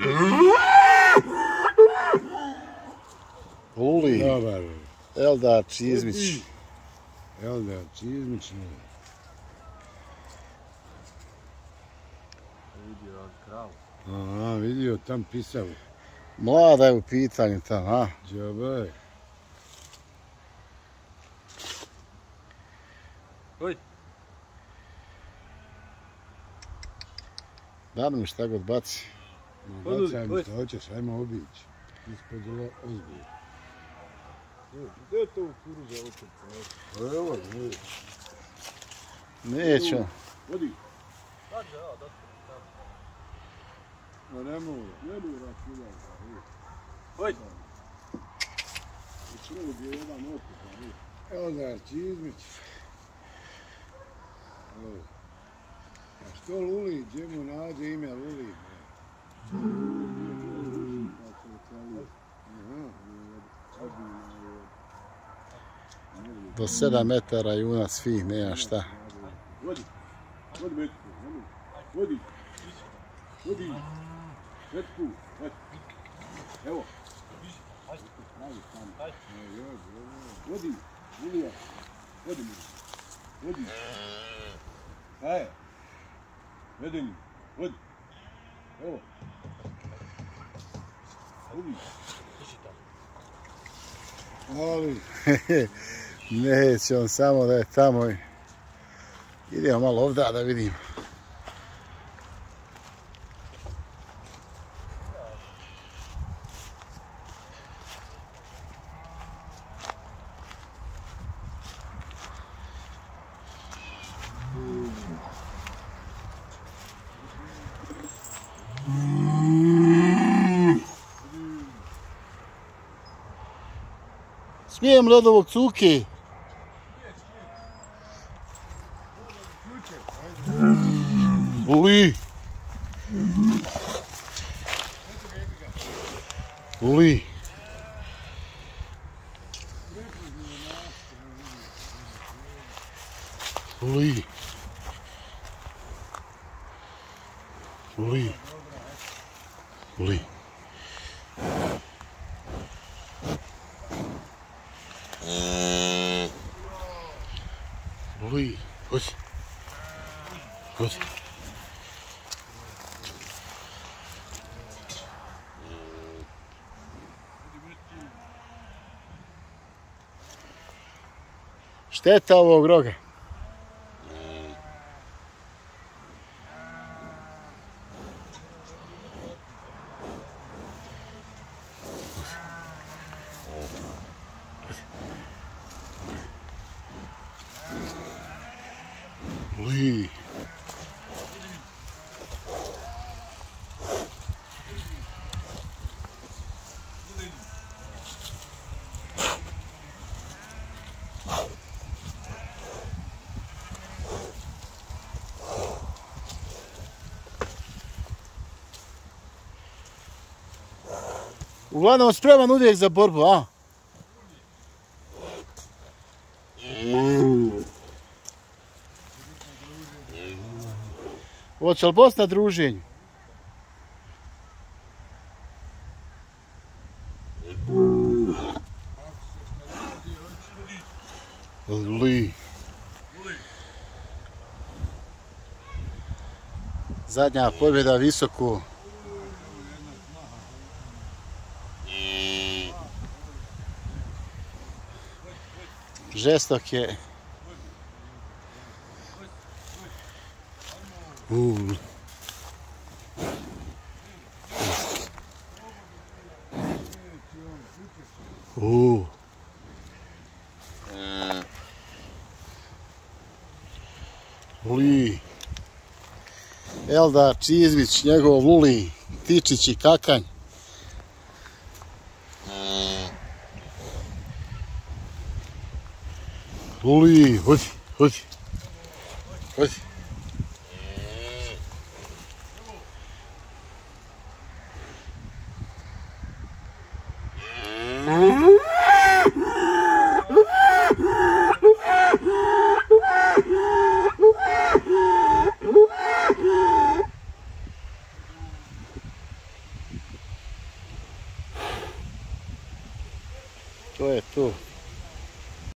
Luli. Dobar. Eldar Čizmić. Eldar Čizmić. Aha, vidio tam pisavu. Mlada je u pitanju tam, a? Džabaj. Oj. Dano mi šta god baci. Bacaj mi što hoćeš, ajmo obići. Ispod zelo ozbilj. Gdje je to u kuruza opet? Evo, ne. Neću. Vodi. Ma ne mora kidati. Oj. Učinu gdje je jedan opet. Eldar Čizmić. A što Luli, gdje mu nađe ime Luli? Do 7 metara junac fih, nema šta. Vodi. Vodi metku. Vodi. Vodi. Metku. Evo. Vodi. Lulija. Vodi mi. Vodi. Aj. Vedi mi. Vodi. Evo. Vodi. Ali. Neće on samo da je tamo. Idemo malo ovdje da vidim. Smijem li od ovog cuke? Luli. Luli. Luli. Luli. Luli. Luli. Hodi. Hodi. Šteta ovog roga. Luli. Uglavnom spreman uvijek za borbu, a? Hoće li Bosna druženju? Luli. Zadnja pobjeda visoko. Žestok je. Luli. Eldar Čizmić, njegov Luli, Tičić i Kakanj. Luli, hodi, hodi. Hodi. To je to.